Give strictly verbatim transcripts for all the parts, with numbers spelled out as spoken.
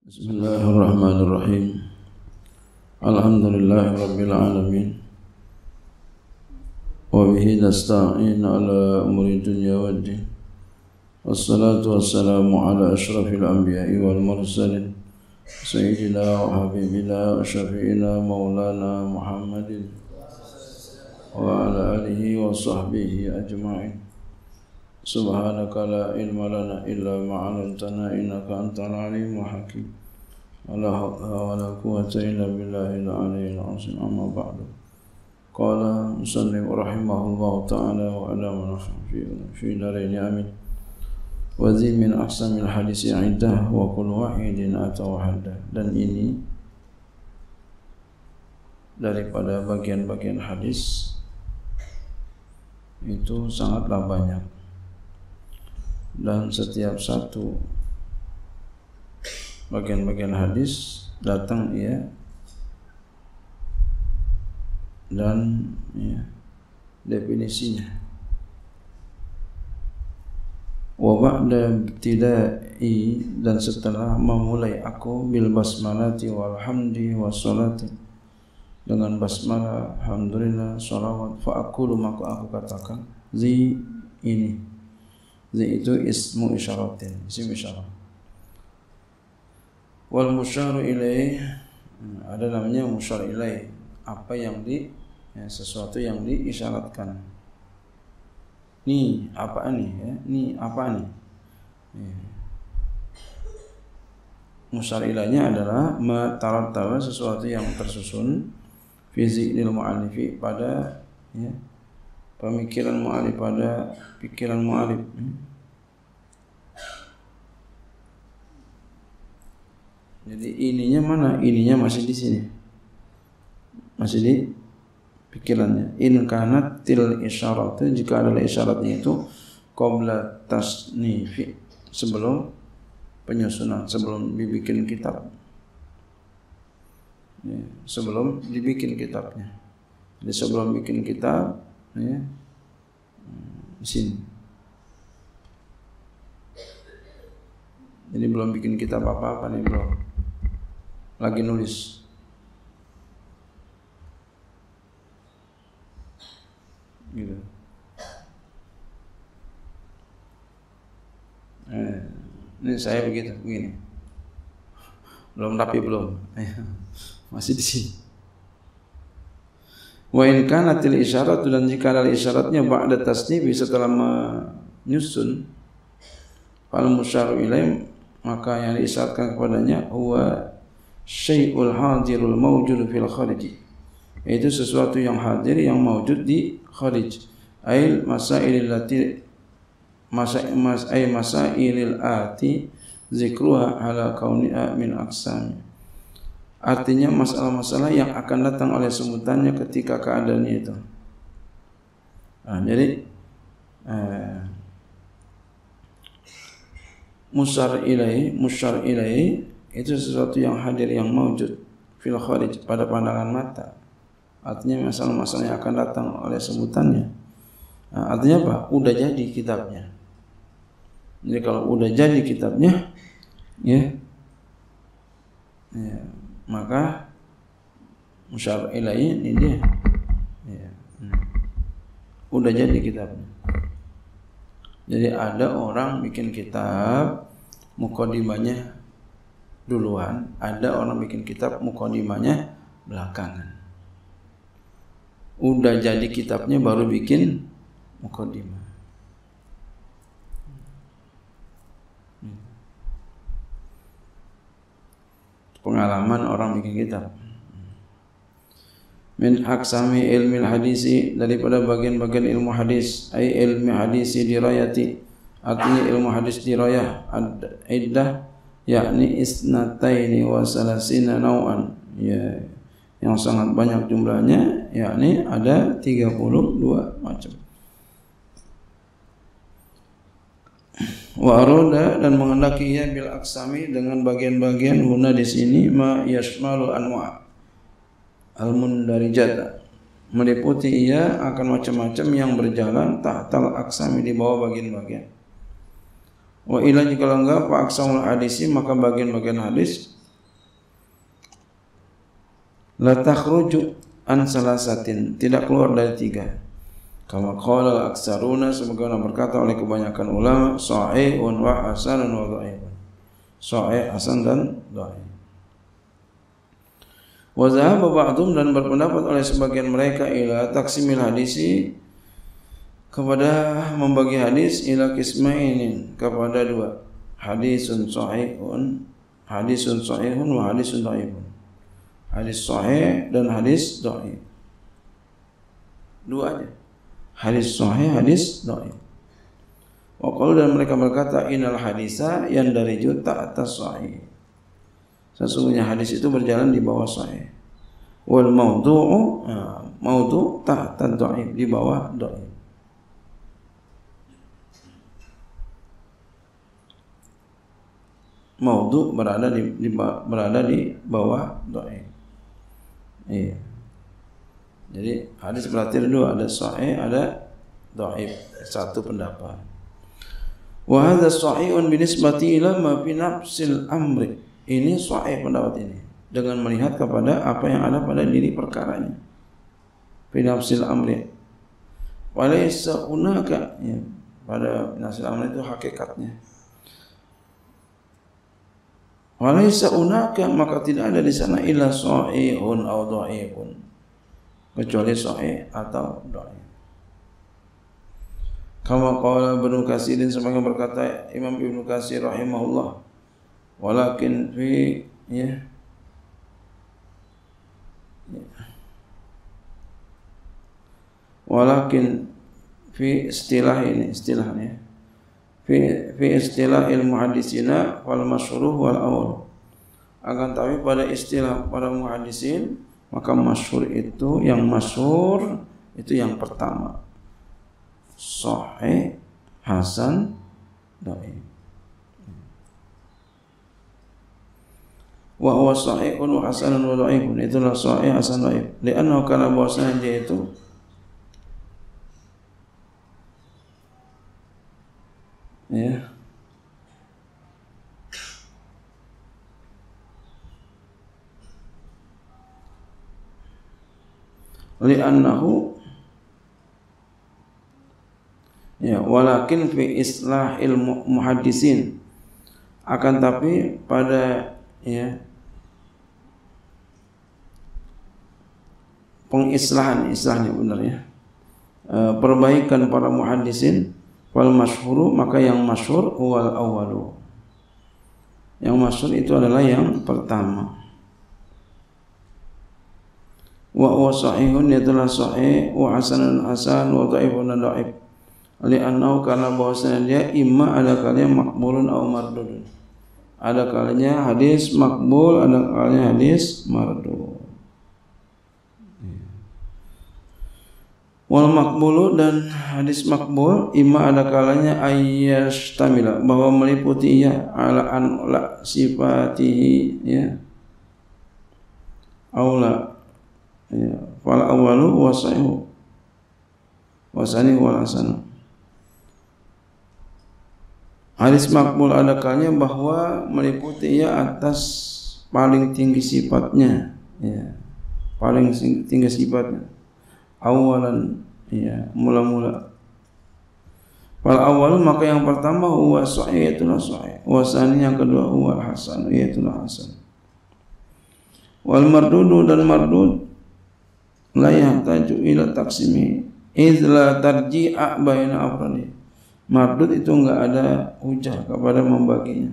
Bismillahirrahmanirrahim. Alhamdulillahirabbil alamin. Wa bihi nasta'in ala umuri dunya waddin. Wassalatu wassalamu ala asyrafil anbiya'i wal mursalin sayyidina wa habibina wa syafi'ina maulana Muhammadin wa ala alihi wa sahbihi ajma'in. Subhanaka la ilma lana illa ma 'allamtana innaka antal alimul hakim. Wala hawla wala quwwata illa billahil aliyyil azim. Amma ba'du. Qala musannif rahimahullahu ta'ala wa ala man fi fi darain amin. Wa dhi min aqsamil hadis 'iddah wa kullu wahidin atawahada. Dan ini daripada bagian-bagian hadis itu sangatlah banyak. Dan setiap satu bagian-bagian hadis datang ya dan ya, definisinya. Wa ba'da ibtida'i, dan setelah memulai aku bil basmalati walhamdi wassalati, dengan basmalah, alhamdulillah, salawat, fa aqulu, maka aku katakan zi ini. Zi itu ismu isyaratin, isim isyarat. Wal musyaru ilaih, ada namanya musyar ilaih, apa yang di ya, sesuatu yang diisyaratkan. Ni apa nih ya? Ni apa nih? Ya. Musyar ilaihnya adalah ma tarattaba, sesuatu yang tersusun fi zihnil mu'allifi, pada ya, pemikiran mu'alif, pada pikiran mu'alif. Jadi ininya mana? Ininya masih di sini, masih di pikirannya. In kanat til isyarat, jika adalah isyaratnya itu qabla tasnifi, sebelum penyusunan, sebelum dibikin kitab, ya, sebelum dibikin kitabnya. Jadi sebelum bikin kitab, ya, di sini. Jadi belum bikin kitab apa-apa nih, belum. Lagi nulis. Gitu. Eh, ini saya begitu, begini. Belum rapi belum. Masih di sini. Wa in kanatil isyarat, dan jika ada isyaratnya ba'da tasnif, setelah menyusun, fal musyaru ilaih, maka yang diisyaratkan kepadanya huwa syai'ul hadirul mawjud fil kharij, yaitu sesuatu yang hadir, yang mawjud di kharij. Ail masailil lati masail mas ay masailil ati zikruha ala kauniha min aqsam, artinya masalah-masalah yang akan datang oleh sebutannya ketika keadaannya itu. Nah, jadi eh, musyar ilaih, musyar ilaih itu sesuatu yang hadir, yang mawjud fil kharij, pada pandangan mata. Artinya masalah-masalah yang akan datang oleh sebutannya. Nah, artinya apa? Udah jadi kitabnya. Jadi kalau udah jadi kitabnya, ya, ya maka musyar ilaih ini dia. Ya, hmm. Udah jadi kitabnya. Jadi ada orang bikin kitab, muqaddimahnya duluan, ada orang bikin kitab, muqaddimahnya belakangan. Udah jadi kitabnya baru bikin muqaddimah. Pengalaman orang bikin kitab. Min aqsami ilmi hadisi, daripada bagian-bagian ilmu hadis, ay ilmi hadisi dirayati, artinya ilmu hadis dirayah, iddah, yakni isnataini wa salasina naw'an, ya, yang sangat banyak jumlahnya, yakni ada tiga puluh dua macam. Wa arada, dan menghendaki ya bil aqsami, dengan bagian-bagian guna di sini ma yashmalu anwa' al-mundarijat, meliputi ia akan macam-macam yang berjalan tahtal aqsami, di bawah bagian-bagian. Wa ila, jika enggak fa aqsamul hadisi, maka bagian-bagian hadis la takhruju an salasatin, tidak keluar dari tiga. Kama qala al-aktsaruna, sebagaimana berkata oleh kebanyakan ulama, sahihun wa hasanun wa dhaifun. Sahih, hasan dan dhaif. Wa dhahaba ba'dhum, dan berpendapat oleh sebagian mereka, ila taksimil hadisi, kepada membagi hadis, ila qismainin, kepada dua, hadisun sahihun, hadisun sahihun wa hadisun dhaifun. Hadis sahih dan hadis dhaif. Dua aja. Hadis sahih, hadis dhaif. Wa qalu, dan mereka berkata, innal hadisa yandariju ta'ata sahih. Sesungguhnya hadis itu berjalan di bawah sahih. Wal maudhu'u, nah, maudhu' ta'ta dhaif, di bawah dhaif. Maudhu' berada di, di berada di bawah dhaif. Iya. Jadi hadis berarti ada dua, ada sahih, ada dhaif, satu pendapat. Wa hadza sahihun binisbati ila ma fi nafsil amri. Ini sahih pendapat ini dengan melihat kepada apa yang ada pada diri perkaranya. Fi nafsil amri. Walaysa hunaka, ya, pada nafsil amri itu hakikatnya. Walaysa hunaka, maka tidak ada di sana illa sahihun aw dhaifun, kecuali sahih atau dhaif. Kama qala Ibnu Katsirin, sebagai berkata Imam Ibnu Katsir rahimahullah, walakin fi, ya, walakin fi istilah ini, istilahnya fi fi istilah ilmu hadisina wal masyhur wal awal. Akan tapi pada istilah para muhaddisin, maka masyhur itu, yang masyhur itu yang pertama, sahih, hasan, dhaif. Wa huwa sahihun wa hasanun wa dhaifun, itulah sahih, hasan, dhaif. Li'annahu, karena bahwasanya dia itu ya li'annahu ya walakin fi islahil muhaddisin, akan tapi pada, ya, pengislahan, islahnya benar, ya, e, perbaikan para muhaddisin, wal masyhuru, maka yang masyhur wal awwalu, yang masyhur itu adalah yang pertama. Wa huwa sahihun, itulah sahih, wa hasanun hasan, wa dhaifun dhaif. Li'annahu, karena bahwasanya dia imma ada kalanya maqbulun aw mardudun, ada kalanya hadis makbul, ada kalanya hadis mardud. Wal makbulu, dan hadis makbul, imma ada kalanya ayyashtamila, bahwa meliputi ia ala an la sifatihi, ya, aula, ya, fal awwalu wa sahihu wa sani wal hasan. Hadis makbul ada kalanya bahwa meliputi ia atas paling tinggi sifatnya, ya, paling tinggi sifatnya, awalan, ya, mula-mula. Wal awal, maka yang pertama huwa sahih, itulah sahih. Wa sani, yang kedua huwa hasan, itulah hasan. Wal mardudu, dan mardud la yahtaju ila taksimi idz la tarji'a baina afradi. Mardud itu enggak ada hujah kepada membaginya,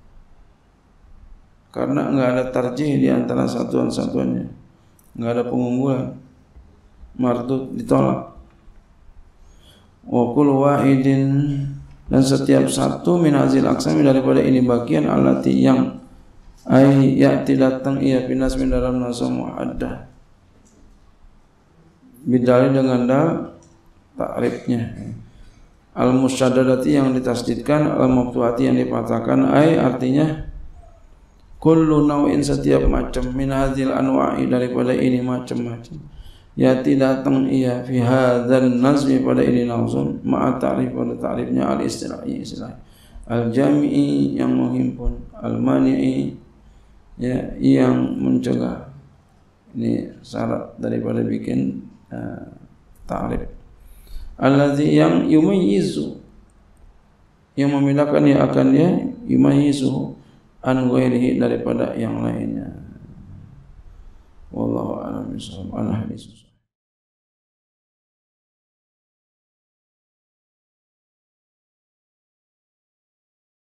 karena enggak ada tarjih di antara satuan-satuannya, enggak ada pengunggulan. Mardud ditolak. Wa kullu wahidin, dan setiap satu min hazil aqsami, daripada ini bagian, allati, yang ay ya'ti, datang ia binas min dalam nasam muaddah, bidali, dengan dal takrifnya, al musyaddadati, yang ditasdidkan, al maftuhati, yang dipatahkan, ay artinya kullu naw'in, setiap macam, min hazil anwa'i, daripada ini macam-macam, yati, datang ia, fi hadzal nazmi, pada ini nazm, ma'a ta'rif, pada ta'rifnya, al istilahi, istilah, al jami'i, yang menghimpun, al mani'i, ya, yang mencegah, Ini syarat daripada bikin uh, ta'rif. Allazi yang yumayyizu, yang membedakan dia akan dia, yumayyizu an ghairihi, daripada yang lainnya. Wallahu a'lam bishawab. Al hadis.